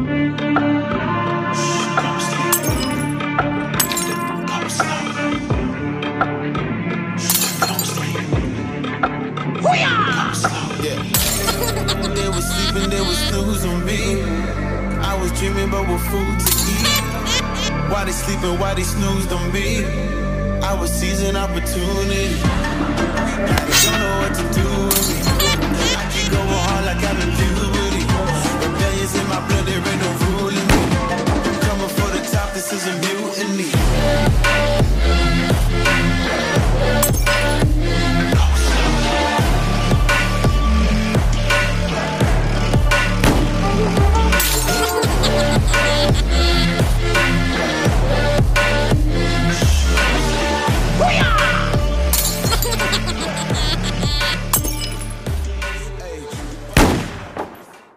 They was sleeping, they was snooze on me. I was dreaming about what food to eat. Why they sleeping, why they snoozed on me? I was seizing opportunity. Now they don't know what to do with me. I keep going hard like I've been doing.